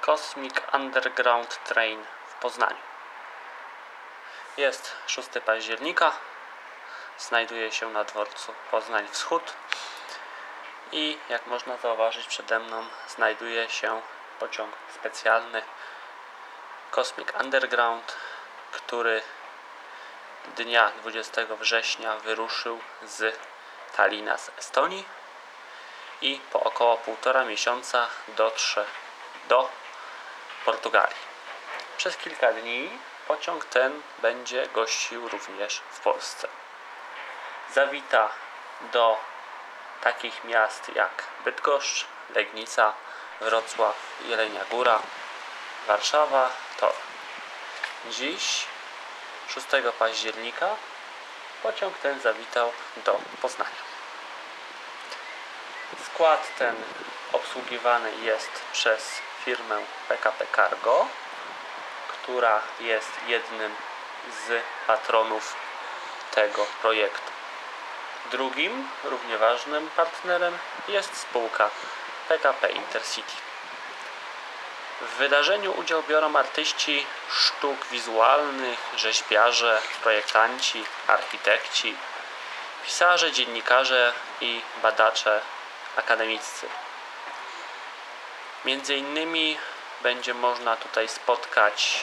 Cosmic Underground Train w Poznaniu. Jest 6 października, znajduje się na dworcu Poznań Wschód i jak można zauważyć przede mną znajduje się pociąg specjalny Cosmic Underground, który dnia 20 września wyruszył z Talina z Estonii i po około 1,5 miesiąca dotrze do Portugalii. Przez kilka dni pociąg ten będzie gościł również w Polsce. Zawita do takich miast jak Bydgoszcz, Legnica, Wrocław, Jelenia Góra, Warszawa, Tor. Dziś, 6 października, pociąg ten zawitał do Poznania. Skład ten obsługiwany jest przez firmę PKP Cargo, która jest jednym z patronów tego projektu. Drugim, równie ważnym partnerem jest spółka PKP Intercity. W wydarzeniu udział biorą artyści sztuk wizualnych, rzeźbiarze, projektanci, architekci, pisarze, dziennikarze i badacze akademiccy. Między innymi będzie można tutaj spotkać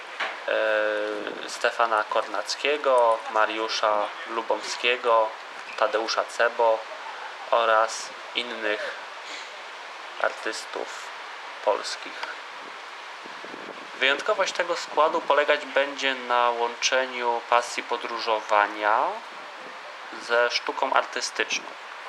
Stefana Kornackiego, Mariusza Lubomskiego, Tadeusza Cebo oraz innych artystów polskich. Wyjątkowość tego składu polegać będzie na łączeniu pasji podróżowania ze sztuką artystyczną.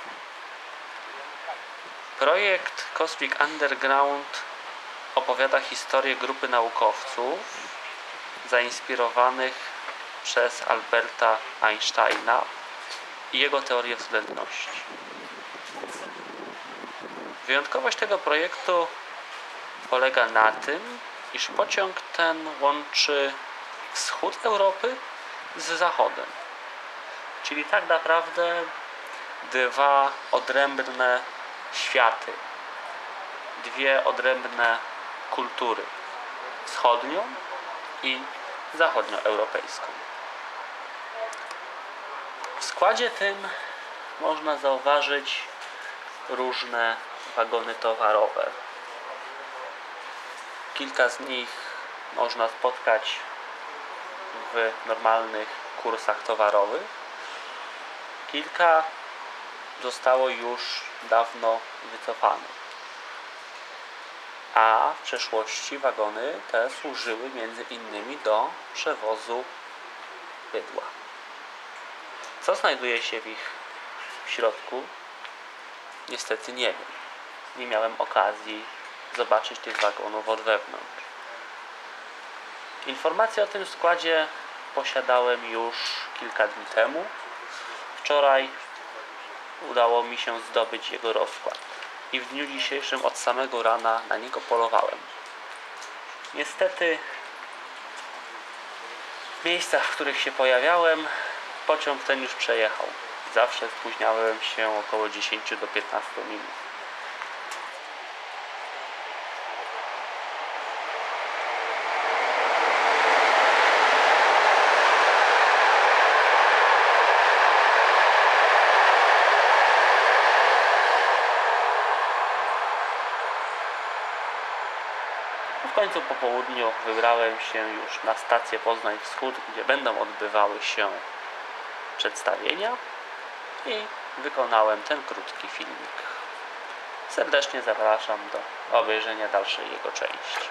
Projekt Cosmic Underground opowiada historię grupy naukowców zainspirowanych przez Alberta Einsteina i jego teorię względności. Wyjątkowość tego projektu polega na tym, iż pociąg ten łączy wschód Europy z zachodem. Czyli tak naprawdę dwa odrębne światy, dwie odrębne kultury, wschodnią i zachodnioeuropejską. W składzie tym można zauważyć różne wagony towarowe. Kilka z nich można spotkać w normalnych kursach towarowych. Kilka zostało już dawno wycofanych. A w przeszłości wagony te służyły między innymi do przewozu bydła. Co znajduje się w ich środku? Niestety nie wiem. Nie miałem okazji zobaczyć tych wagonów od wewnątrz. Informacje o tym składzie posiadałem już kilka dni temu. Wczoraj udało mi się zdobyć jego rozkład i w dniu dzisiejszym od samego rana na niego polowałem. Niestety w miejscach, w których się pojawiałem, pociąg ten już przejechał. Zawsze spóźniałem się około 10 do 15 minut. W końcu po południu wybrałem się już na stację Poznań Wschód, gdzie będą odbywały się przedstawienia i wykonałem ten krótki filmik. Serdecznie zapraszam do obejrzenia dalszej jego części.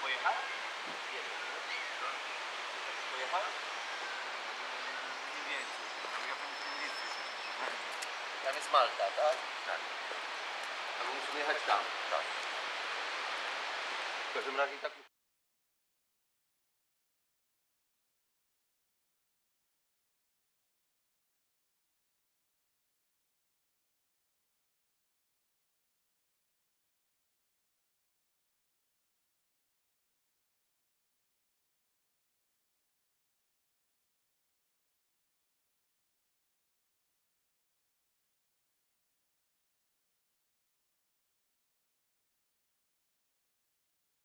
Pojechałem? Pojechałem? Nie więcej. Ja tam nie więcej. Tam jest Malta, tak? Tak. A my musimy jechać tam. Tak. W każdym razie tak